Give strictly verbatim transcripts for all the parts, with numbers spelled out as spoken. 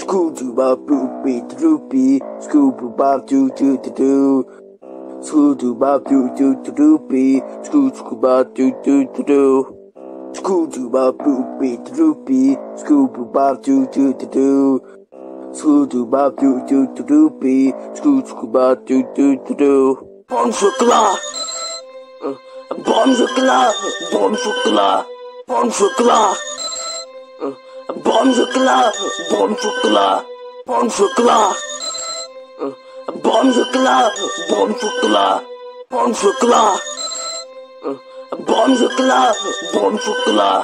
School to bop boop beat droopy. School to bop doo doo doo doo. School to bop doo doo doo doopy. School to bop doo doo doo doo. School to bop boop beat droopy. School to bop doo doo doo doo. School to bop doo doo doo doopy. School to bop doo doo doo doo. Bon chocolat. Bon chocolat. Bon chocolat. Bon chocolat. Bon chocolat, bon chocolat, bon chocolat, bon chocolat, bon chocolat, bon chocolat, bon chocolat, bon chocolat.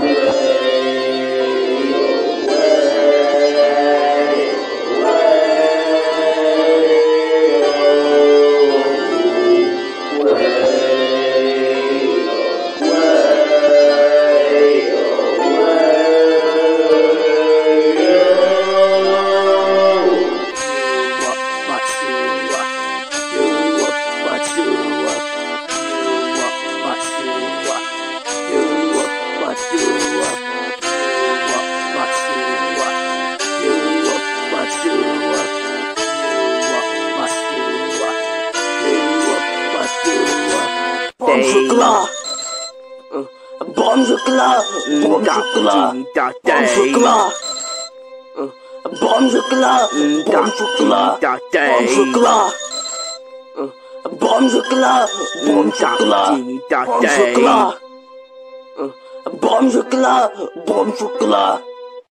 Bon chocolat, bon chocolat, bon chocolat, bon chocolat, bon chocolat, bon chocolat, bon chocolat, bon chocolat, bon chocolat, bon chocolat, bon chocolat, bon chocolat.